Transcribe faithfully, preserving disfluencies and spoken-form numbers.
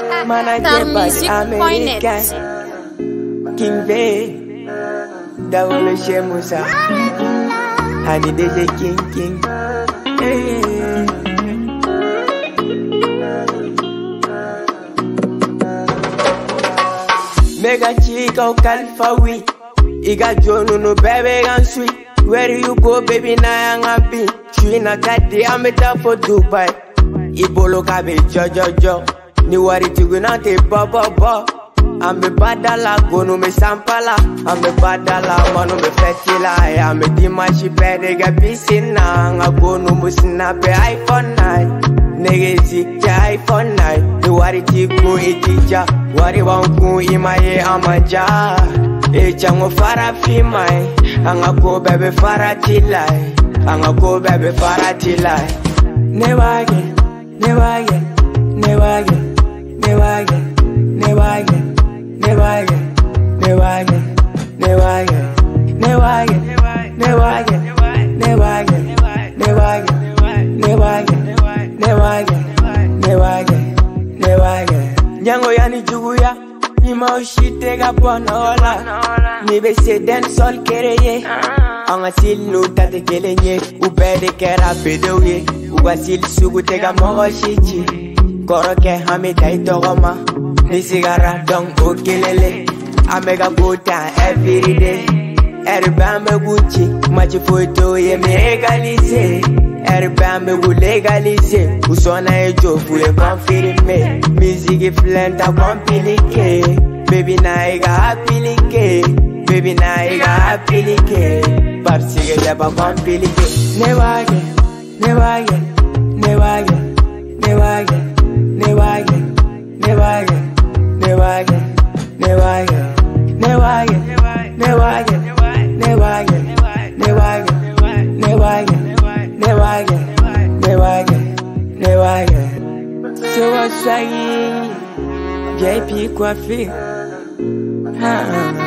American King Bay Dawolo Shemusa Honey Deje King King hey. Mega Chico Calfawi Iga Jono no baby and sweet. Where you go baby na yang happy. China kati ameta for Dubai. Ibolo kabe jo jo jo. Ni wari tiguna te ba ba ba. Ambe badala gono me sampala. Ambe badala mano me fetila. Ambe dimashi pede ga pisina. Nga gono musina pe iPhone nine. Nigga zika iPhone nine. Ni wari tigu itija. Wari wangu imaye amaja. E chango fara fi mai. Anga go baby fara tilai. Anga go baby fara tilai. Never again, never again, never again, never again, never again, never again, never again, never again, never again, never again, never again, never again, never again, never again, never again, never again. Nyango yani juguya. Nima ushitega bonola. Nibe se den sol kereye. Anga sil no tate kelenye. Ubede kera pedoye. Uga sil sugu tega mogo shichi. Koroke hami taitogoma. Nisigara dong ukelele. Amega buta every day. Erbame gucci. Machi photo ye me egalize. Erbame gu legalize. Usona ejo fule confirme. Music flenta compliqué. Baby na ega appliqué. Baby na ega appliqué. Parsigue jaba compliqué. Never again, never again, never again, never again, never again, never again, never again, never again, never again, never again, never again, never again, never again, never again, never again, never again. So what's saying? J P Coiffé. Ah.